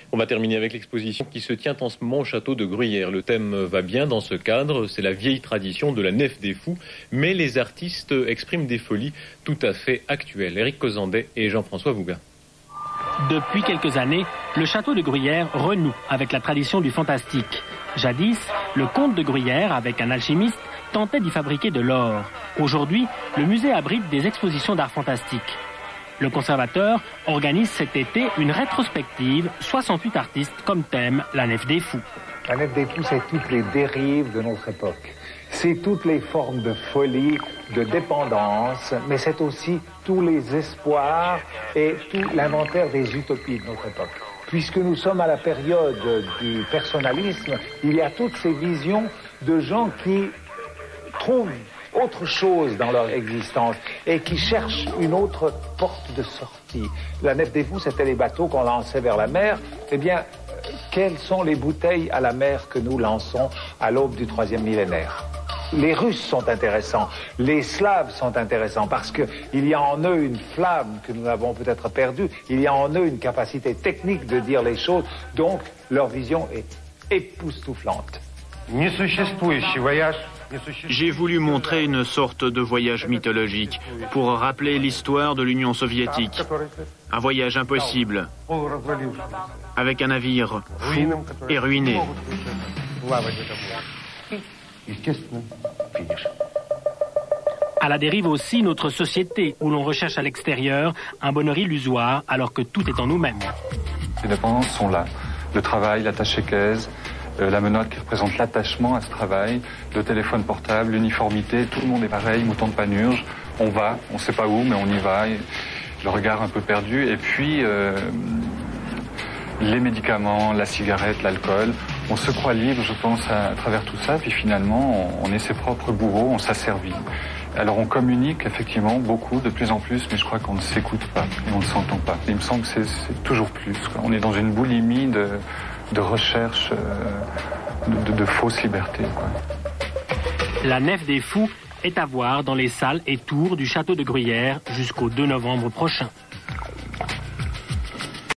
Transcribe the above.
On va terminer avec l'exposition qui se tient en ce moment au château de Gruyère. Le thème va bien dans ce cadre, c'est la vieille tradition de la Nef des Fous, mais les artistes expriment des folies tout à fait actuelles. Éric Cozandet et Jean-François Vougain. Depuis quelques années, le château de Gruyère renoue avec la tradition du fantastique. Jadis, le comte de Gruyère, avec un alchimiste, tentait d'y fabriquer de l'or. Aujourd'hui, le musée abrite des expositions d'art fantastique. Le conservateur organise cet été une rétrospective, 68 artistes comme thème, la Nef des Fous. La Nef des Fous, c'est toutes les dérives de notre époque. C'est toutes les formes de folie, de dépendance, mais c'est aussi tous les espoirs et tout l'inventaire des utopies de notre époque. Puisque nous sommes à la période du personnalisme, il y a toutes ces visions de gens qui trouvent autre chose dans leur existence et qui cherchent une autre porte de sortie. La Nef des Fous, c'était les bateaux qu'on lançait vers la mer. Eh bien, quelles sont les bouteilles à la mer que nous lançons à l'aube du 3e millénaire? Les Russes sont intéressants, les Slaves sont intéressants parce qu'il y a en eux une flamme que nous avons peut-être perdue, il y a en eux une capacité technique de dire les choses, donc leur vision est époustouflante. J'ai voulu montrer une sorte de voyage mythologique pour rappeler l'histoire de l'Union soviétique. Un voyage impossible, avec un navire fou et ruiné. À la dérive aussi notre société, où l'on recherche à l'extérieur un bonheur illusoire alors que tout est en nous-mêmes. Les dépendances sont là. Le travail, la tâche équaise, la menotte qui représente l'attachement à ce travail, le téléphone portable, l'uniformité, tout le monde est pareil, mouton de Panurge. On va, on ne sait pas où, mais on y va. Le regard un peu perdu. Et puis, les médicaments, la cigarette, l'alcool. On se croit libre, je pense, à travers tout ça. Puis finalement, on est ses propres bourreaux, on s'asservit. Alors on communique effectivement beaucoup, de plus en plus, mais je crois qu'on ne s'écoute pas et on ne s'entend pas. Il me semble que c'est toujours plus. On est dans une boulimie de recherche de fausse liberté. La Nef des Fous est à voir dans les salles et tours du château de Gruyère jusqu'au 2 novembre prochain.